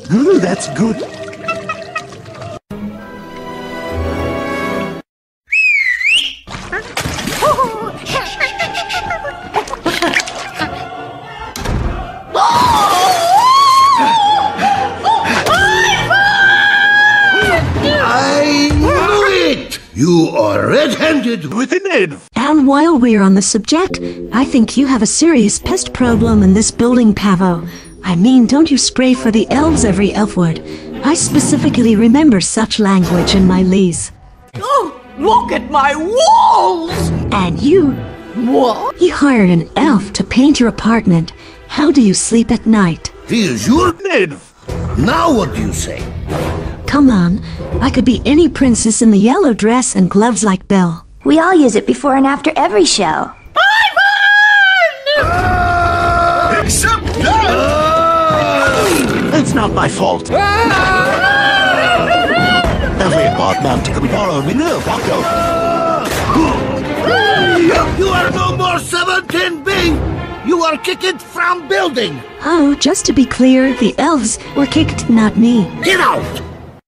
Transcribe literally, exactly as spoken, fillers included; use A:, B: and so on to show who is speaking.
A: Ooh, that's good.
B: I knew it! You are red-handed
A: With an elf.
C: And while we're on the subject, I think you have a serious pest problem in this building, Pavo. I mean, don't you spray for the elves every elf would? I specifically remember such language in my lease.
D: Oh, look at my walls!
C: And you,
D: What?
C: you hired an elf to paint your apartment. How do you sleep at night?
B: He is your...
A: Elf.
B: Now what do you say?
C: Come on, I could be any princess in the yellow dress and gloves like Belle.
E: We all use it before and after every show.
B: Except that!
A: It's not my fault. Every apartment can borrow me no Paco.
B: You are no more seventeen B! You are kicked from building!
C: Oh, just to be clear, the elves were kicked, not me.
B: Get out!